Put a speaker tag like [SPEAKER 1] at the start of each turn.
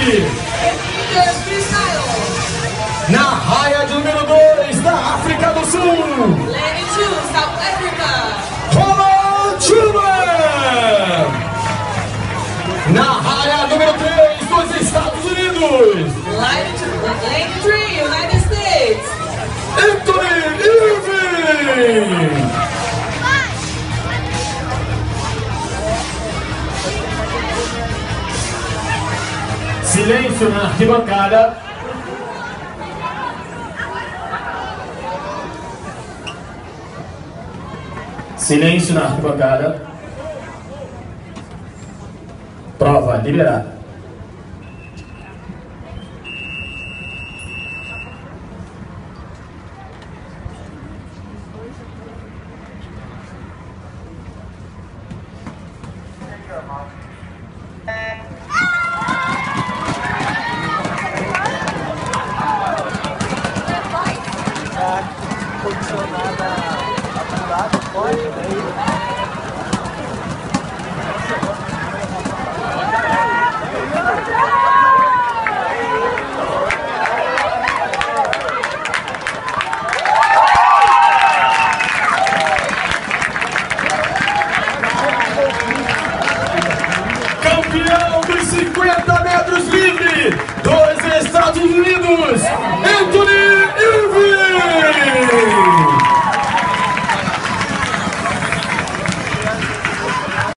[SPEAKER 1] Na raia de número 2 da África do Sul,
[SPEAKER 2] Lane 2, South Africa.
[SPEAKER 1] Roland Schumann. Na raia número 3 dos Estados Unidos,
[SPEAKER 2] Lane 3, United States.
[SPEAKER 1] Anthony Irving. Silêncio na arquibancada. Silêncio na arquibancada. Prova liberada.